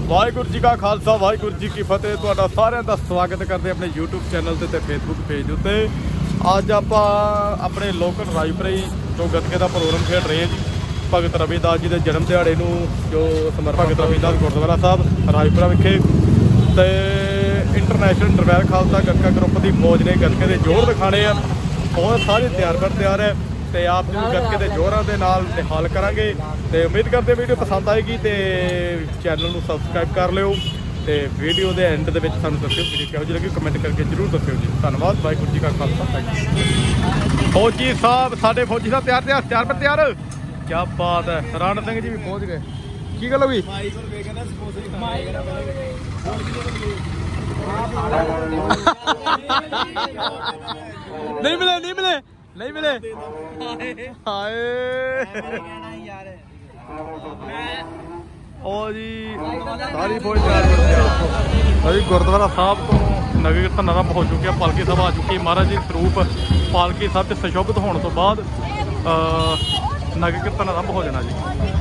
वाहिगुरू जी का खालसा वाहिगुरू जी की फतेह। तुहाडा सारिਆਂ ਦਾ स्वागत करते अपने यूट्यूब चैनल ते फेसबुक पेज उत्ते। अज आप अपने लोकल राजपुरी जो गतके का प्रोग्राम खेड रहे हैं जी। भगत रविदास जी के जन्म दिहाड़े जो समर्पित भगत रविदास गुरुद्वारा साहब राजपुरा विखे ते इंटरनेशनल डरवैर खालसा गतका ग्रुप की फौज ने गतके के जोर दिखाने हैं। बहुत सारे तैयार पर तैयार है तो आप जो गतके के जोरों के नाल निहाल करांगे तो उम्मीद करते वीडियो पसंद आएगी तो चैनल को सबसक्राइब कर लियो तो वीडियो के एंड के सानू दस्सिओ वीडियो किहो जी लगी कमेंट करके जरूर दस्सिओ जी। धन्यवाद। वाहिगुरू जी का खालसा। फौजी साहब साडे फौजी साहब तैयार पर तैयार। क्या बात है। राणा सिंह जी भी पहुँच गए। की गल होगी नहीं मिले नहीं मिले हाय ओ जी सारी फौज अभी गुरुद्वारा साहब तो नगर कीर्तन आरंभ हो चुके हैं। पालकी सभा आ चुकी है। महाराज जी स्वरूप पालकी साहब से सुशोभित होने तो बाद नगर कीर्तन आरंभ हो जाना जी।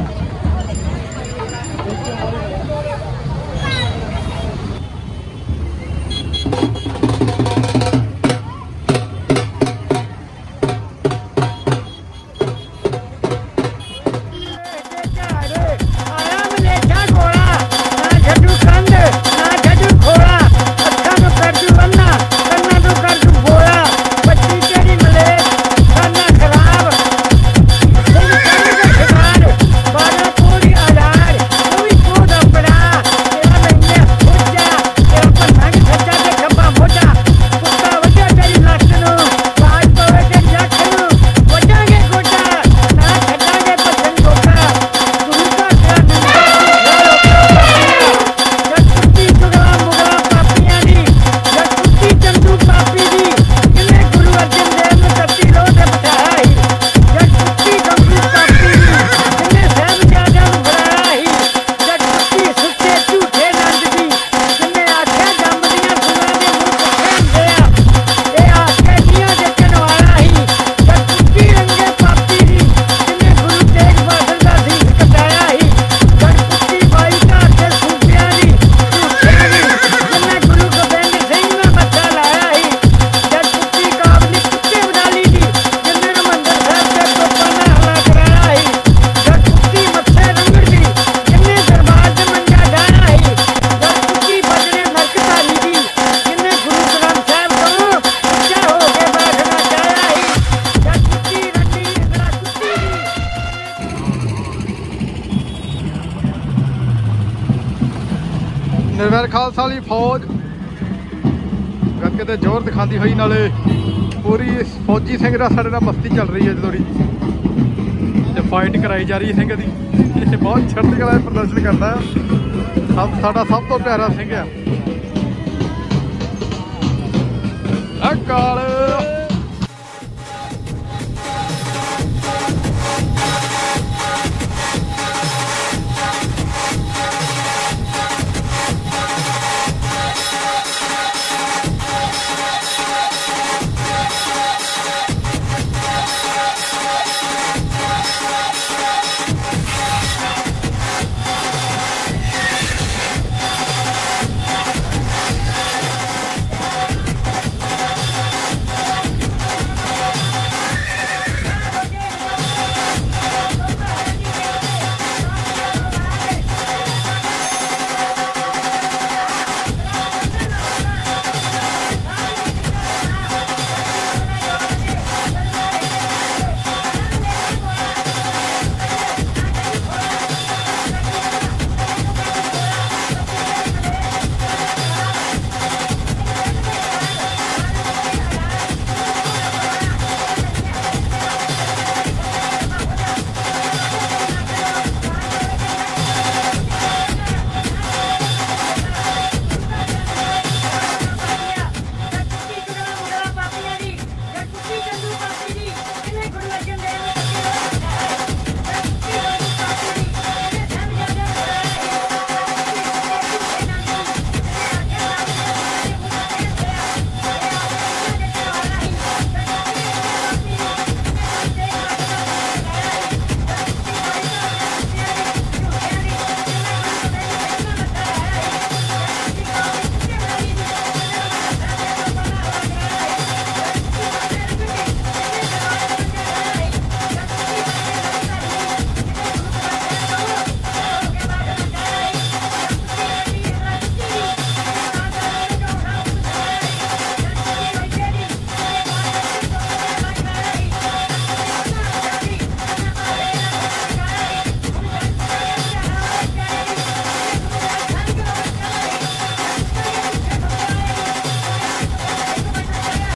डरवैर खालसा वाली फौज गतके ते जोर दिखाती हुई नाले पूरी फौजी सिंह का साढ़े नाल मस्ती चल रही है थोड़ी फाइट कराई जा रही है सिंह की। बहुत चढ़ती कला प्रदर्शन करता है। साडा सब तो प्यारा सिंह है काल।